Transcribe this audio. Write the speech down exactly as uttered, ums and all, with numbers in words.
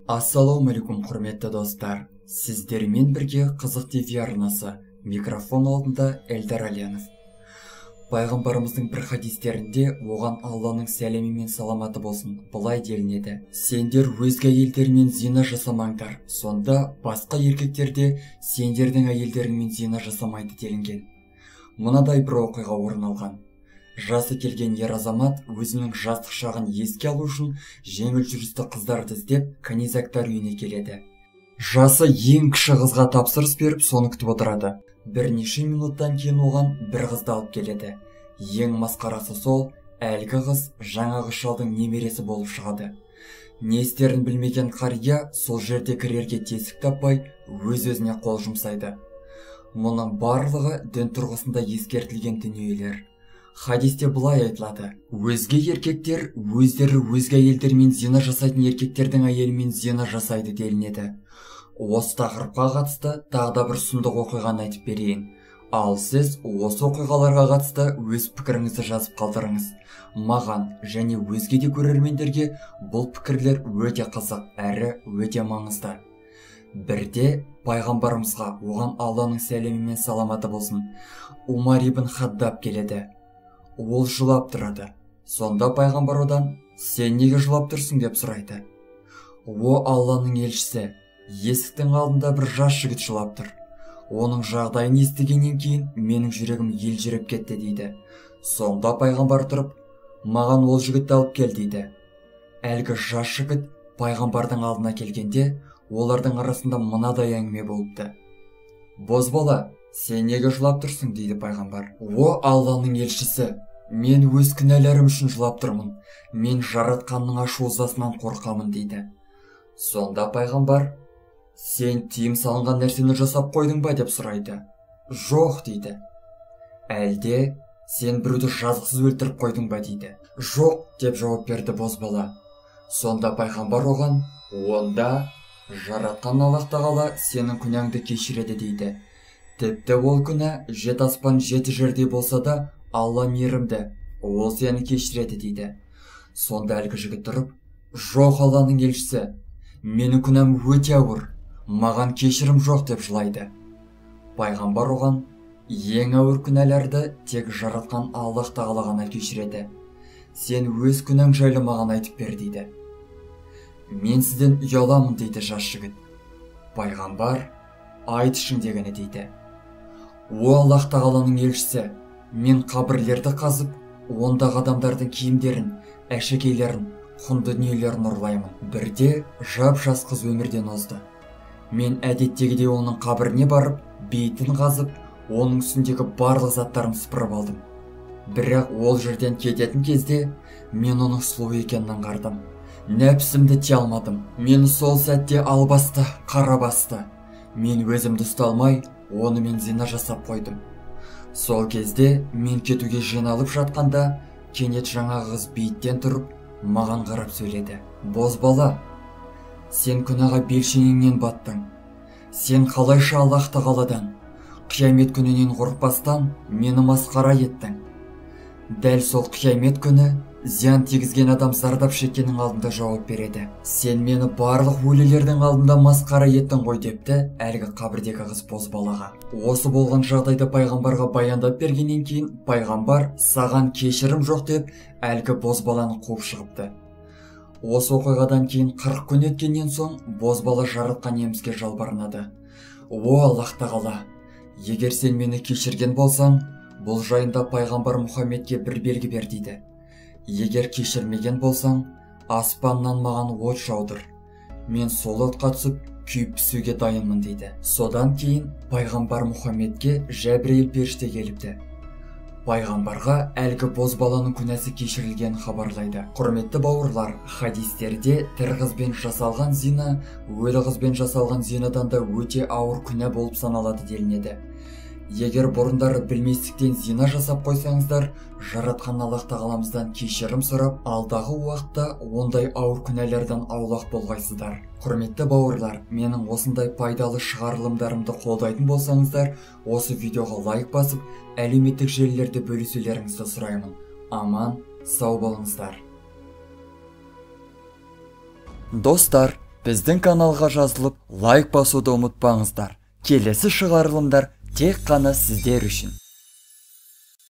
Ассалаумағалейкум құрметті достар, сіздермен бірге Қызық ТВ арнасы, микрофон алдында Эльдар Алиянов. Пайғамбарымыздың бір хадистерінде оған Алланың сәлемі мен саламаты болсын былай делінеді: сендер өзге әйелдермен зина жасамаңдар, сонда басқа еркектер де сендердің әйелдеріңмен зина жасамайды делінген. Мынадай бір оқиға орын алған. Жасы келген ер азамат өзінің жастық шағын еске алу үшін жеңіл жүрісті қыздарды іздеп канизактар үйіне келеді. Жасы ең кіші қызға тапсырыс беріп, соны күтіп отырады. Бірнеше минуттан кейін оған бір қызды алып келеді. Ең масқарасы сол, әлгі қыз жаңағы шалдың немересі болып шығады. Не істерін білмеген қария сол жерде кірерге тесік таппай өз-өзіне қол жұмсайды. Мұның барлығы дін тұрғысында ескертілген дүниелер. Хадисте былай айтылады: өзге еркектер өздері өзге әйелдермен зина жасайтын еркектердің әйелімен зина жасайды делінеді. Осы тақырыпқа қатысты тағы да бір сұмдық оқиғаны айтып берейін. Ал сіз осы оқиғаларға қатысты өз пікіріңізді жазып қалдырыңыз. Маған және өзге де көрермендерге бұл пікірлер өте қызық әрі өте маңызды. Бірде пайғамбарымызға, оған Алланың сәлемі мен саламаты болсын, Умар ибн Хаддаб келеді. Ол жылап тұрады. Сонда пайғамбар одан: сен неге жылап тұрсың деп сұрайды. О Алланың елшісі, есіктің алдында бір жас жігіт жылап тұр. Оның жағдайын естігеннен кейін менің жүрегім елжіреп кетті дейді. Сонда пайғамбар тұрып: маған ол жігітті алып кел дейді. Әлгі жас жігіт пайғамбардың алдына келгенде олардың арасында мынадай әңгіме болыпты: бозбала, сен неге жылап тұрсың дейді пайғамбар. О Алланың елшісі, мен өз күнәларым үшін жылап тұрмын. Мен жаратқанның ашу ызасынан қорқамын дейді. Сонда пайғамбар: сен тыйым салынған нәрсені жасап қойдың ба деп сұрайды. Жоқ дейді. Әлде сен біреуді жазықсыз өлтіріп қойдың ба дейді. Жоқ деп жауап берді бозбала. Сонда пайғамбар оған: онда жаратқан Аллах тағала сенің күнәңді кешіреді дейді. Тіпті ол күнә жеті аспан жеті жерде болса да Алла мейірімді, ол сені кешіреді дейді. Сонда әлгі жігіт тұрып: жоқ Алланың елшісі, менің күнәм өте ауыр, маған кешірім жоқ деп жылайды. Пайғамбар оған: ең ауыр күнәларды тек жаратқан Аллах тағала ғана кешіреді. Сен өз күнәң жайлы маған айтып бер дейді. Мен сізден ұяламын дейді жас жігіт. Пайғамбар: айтышың дегені дейді. О Аллах тағаланың елшісі, мен қабірлерді қазып, ондағы адамдардың киімдерін, әшекейлерін, құнды дүниелерін ұрлаймын. Бірде жап жас қыз өмірден озды. Мен әдеттегідей оның қабіріне барып, бейітін қазып, оның үстіндегі барлық заттарын сыпырып алдым. Бірақ ол жерден кететін кезде мен оның сұлу екенін аңғардым. Нәпсімді тие алмадым. Мені сол сәтте албасты, қара басты. Мен өзімді ұсталмай, онымен зина жасап қойдым. Сол кезде мен кетуге жиналып жатқанда кенет жаңағы қыз бейіттен тұрып маған қарап сөйледі. Бозбала, сен күнәға белшенеңнен баттың. Сен қалайша Аллах тағаладан, қиямет күнінен қорықпастан мені масқара еттің. Дәл сол қиямет күні зиян тигізген адам зардап шеккеннің алдында жауап береді. Сен мені барлық өлілердің алдында масқара еттің ғой депті әлгі қабірдегі қыз бозбалаға. Осы болған жағдайды пайғамбарға баяндап бергеннен кейін пайғамбар саған кешірім жоқ деп әлгі бозбаланы қуып шығыпты. Осы оқиғадан кейін қырық күн өткеннен соң бозбала жаратқан иемізге жалбарынады. О Аллах тағала, егер сен мені кешірген болсаң, бұл жайында пайғамбар Мұхаммедке бір белгі бер дейді. Егер кешірмеген болсаң, аспаннан маған от жаудыр. Мен сол отқа түсіп, күйіп пісуге дайынмын дейді. Содан кейін пайғамбар Мұхаммедке Жәбірейіл періште келіпті. Пайғамбарға әлгі бозбаланың күнәсі кешірілгенін хабарлайды. Құрметті бауырлар, хадистерде тірі қызбен жасалған зина, өлі қызбен жасалған зинадан да өте ауыр күнә болып саналады делінеді. Егер бұрындары білместіктен зина жасап қойсаңыздар, жаратқан Аллах тағаламыздан кешірім сұрап, алдағы уақытта ондай ауыр күнәлерден аулақ болғайсыздар. Құрметті бауырлар, менің осындай пайдалы шығарылымдарымды қолдайтын болсаңыздар, осы видеоға лайк басып, әлеуметтік желілерде бөлісулеріңізді сұраймын. Аман, сау болыңыздар. Достар, Біздің каналға жазылып, лайк басуды ұмытпаңыздар. Келесі шығарылымдар тек қана сіздер үшін.